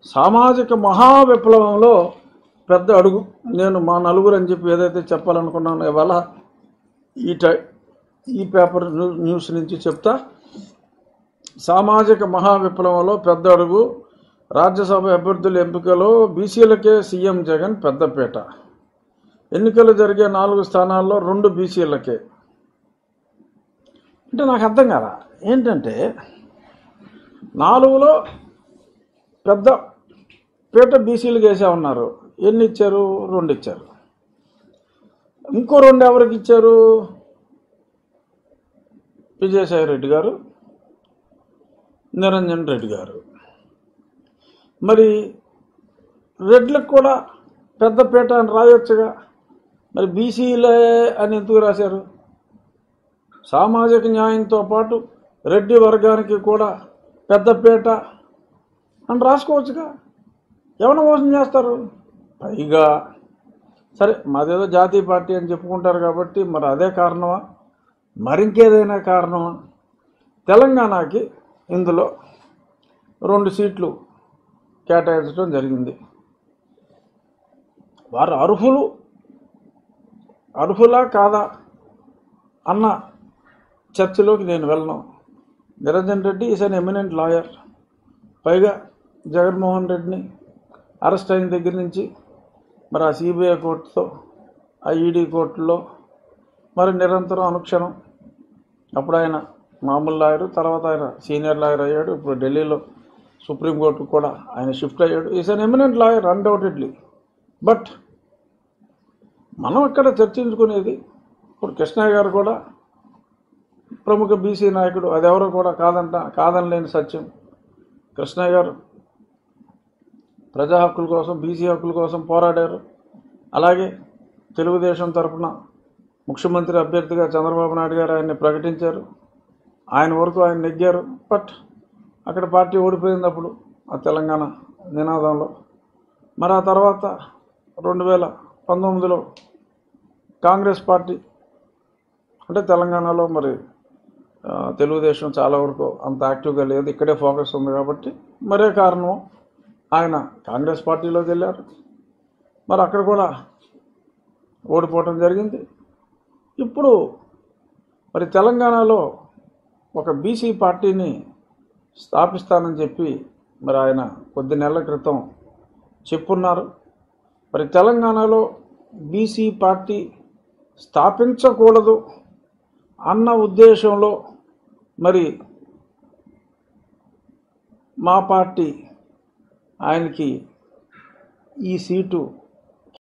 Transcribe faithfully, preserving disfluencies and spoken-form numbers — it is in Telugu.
సామాజిక మహా విప్లవంలో పెద్ద అడుగు. నేను మా నలుగురు అని చెప్పి ఏదైతే చెప్పాలనుకున్నానో ఇవాళ ఈ టై ఈ పేపర్ న్యూస్ నుంచి చెప్తా. సామాజిక మహా విప్లవంలో పెద్ద అడుగు, రాజ్యసభ అభ్యర్థుల ఎంపికలో బీసీలకే సీఎం జగన్ పెద్దపీట. ఎన్నికలు జరిగే నాలుగు స్థానాల్లో రెండు బీసీలకే. అంటే నాకు అర్థం కాదా ఏంటంటే, నాలుగులో పెద్ద పీట బీసీలకు వేసే ఉన్నారు. ఎన్ని ఇచ్చారు? రెండు ఇచ్చారు. ఇంకో రెండు ఎవరికి ఇచ్చారు? విజయసాయి రెడ్డి గారు, నిరంజన్ రెడ్డి గారు. మరి రెడ్లకు కూడా పెద్దపీట అని రాయొచ్చుగా, మరి బీసీలే అని ఎందుకు రాశారు? సామాజిక న్యాయంతో పాటు రెడ్డి వర్గానికి కూడా పెద్దపీట అని రాసుకోవచ్చుగా. ఎవరిని మోసం చేస్తారు? పైగా సరే మాదేదో జాతీయ పార్టీ అని చెప్పుకుంటారు కాబట్టి మరి అదే కారణమా, మరింకేదైనా కారణమా? తెలంగాణకి ఇందులో రెండు సీట్లు కేటాయించడం జరిగింది. వారు అర్హులు అర్హులా కాదా అన్న చర్చలోకి నేను వెళ్ళను. Niranjan Reddy is an eminent lawyer. పైగా జగన్మోహన్ రెడ్డిని అరెస్ట్ అయిన దగ్గర నుంచి మరి ఆ సిబిఐ కోర్టుతో, ఆ ఈడీ కోర్టులో మరి నిరంతరం అనుక్షణం, అప్పుడు ఆయన మామూలు లాయరు, తర్వాత ఆయన సీనియర్ లాయర్ అయ్యాడు, ఇప్పుడు ఢిల్లీలో సుప్రీంకోర్టుకు కూడా ఆయన షిఫ్ట్ అయ్యాడు. Is an eminent lawyer undoubtedly. But మనం ఇక్కడ చర్చించుకునేది, ఇప్పుడు కృష్ణయ్య గారు కూడా ప్రముఖ బీసీ నాయకుడు, అదెవరో కూడా కాదంట కాదనలేని సత్యం. కృష్ణయ్య గారు ప్రజా హక్కుల కోసం, బీసీ హక్కుల కోసం పోరాడారు. అలాగే తెలుగుదేశం తరఫున ముఖ్యమంత్రి అభ్యర్థిగా చంద్రబాబు నాయుడు గారు ఆయన్ని ప్రకటించారు. ఆయన వరకు ఆయన నెగ్గారు. బట్ అక్కడ పార్టీ ఓడిపోయినప్పుడు ఆ తెలంగాణ నినాదంలో, మరి ఆ తర్వాత రెండు వేల పంతొమ్మిదిలో కాంగ్రెస్ పార్టీ, అంటే తెలంగాణలో మరి తెలుగుదేశం చాలా వరకు అంత యాక్టివ్గా లేదు, ఇక్కడే ఫోకస్ ఉంది కాబట్టి మరే కారణం ఆయన కాంగ్రెస్ పార్టీలోకి వెళ్ళారు. మరి అక్కడ కూడా ఓడిపోవటం జరిగింది. ఇప్పుడు మరి తెలంగాణలో ఒక బీసీ పార్టీని స్థాపిస్తానని చెప్పి మరి ఆయన కొద్ది నెలల క్రితం చెప్పున్నారు. మరి తెలంగాణలో బీసీ పార్టీ స్థాపించకూడదు అన్న ఉద్దేశంలో మరి మా పార్టీ ఆయనకి ఈ సీటు